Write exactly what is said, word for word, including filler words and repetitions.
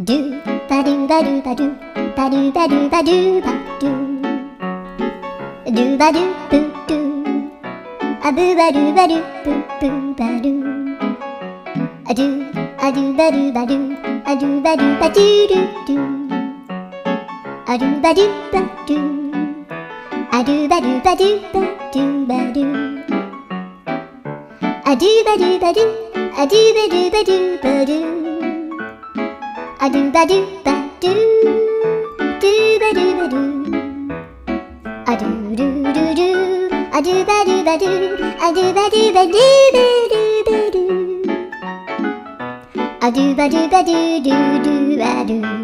ドゥバドゥバドゥバドゥバドゥバドゥバドゥバドゥドゥバドゥブドゥアブバドゥバドゥブブバドゥアドゥアドゥバドゥバドゥアドゥバドゥバドゥドゥドゥアドゥバドゥバドゥアドゥバドゥバドゥバドゥバドゥアドゥバドゥバドゥアドゥバドゥバドゥバドゥアドゥバドゥバドゥドゥバドゥバドゥアドゥドゥドゥドゥアドゥバドゥバドゥアドゥバドゥバドゥバドゥバドゥアドゥバドゥバドゥドゥドゥバドゥ